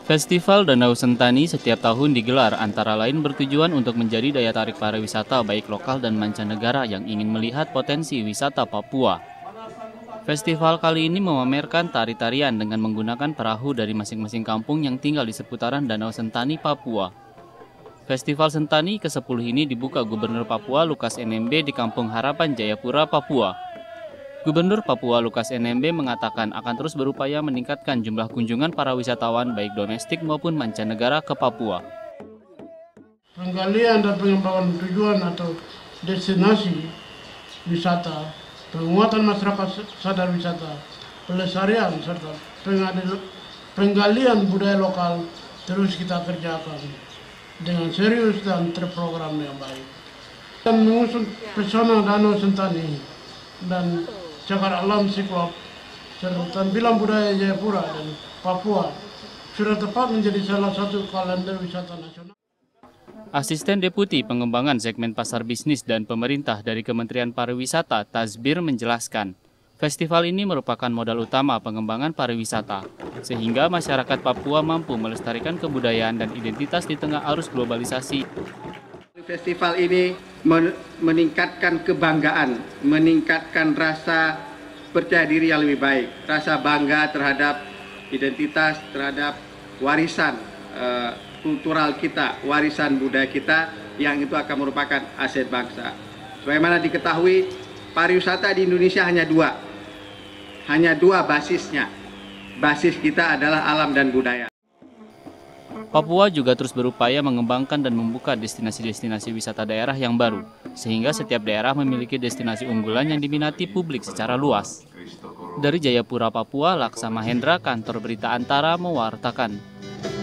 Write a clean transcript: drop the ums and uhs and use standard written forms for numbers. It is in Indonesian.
Festival Danau Sentani setiap tahun digelar antara lain bertujuan untuk menjadi daya tarik pariwisata baik lokal dan mancanegara yang ingin melihat potensi wisata Papua. Festival kali ini memamerkan tari-tarian dengan menggunakan perahu dari masing-masing kampung yang tinggal di seputaran Danau Sentani, Papua. Festival Sentani ke-10 ini dibuka Gubernur Papua Lukas NMB di Kampung Harapan, Jayapura, Papua. Gubernur Papua Lukas NMB mengatakan akan terus berupaya meningkatkan jumlah kunjungan para wisatawan baik domestik maupun mancanegara ke Papua. Penggalian dan pengembangan tujuan atau destinasi wisata, penguatan masyarakat sadar wisata, pelestarian serta penggalian budaya lokal terus kita kerjakan dengan serius dan terprogram yang baik. Dan mengusung pesona Danau Sentani dan cagar alam Siklop serta tampilan budaya Jayapura dan Papua sudah tepat menjadi salah satu kalender wisata nasional. Asisten Deputi Pengembangan Segmen Pasar Bisnis dan Pemerintah dari Kementerian Pariwisata Tazbir menjelaskan, festival ini merupakan modal utama pengembangan pariwisata, sehingga masyarakat Papua mampu melestarikan kebudayaan dan identitas di tengah arus globalisasi. Festival ini meningkatkan kebanggaan, meningkatkan rasa percaya diri yang lebih baik, rasa bangga terhadap identitas, terhadap warisan kultural kita, warisan budaya kita, yang itu akan merupakan aset bangsa. Sebagaimana diketahui, pariwisata di Indonesia hanya dua basisnya. Basis kita adalah alam dan budaya. Papua juga terus berupaya mengembangkan dan membuka destinasi-destinasi wisata daerah yang baru, sehingga setiap daerah memiliki destinasi unggulan yang diminati publik secara luas. Dari Jayapura, Papua, Laksa Mahendra, Kantor Berita Antara mewartakan.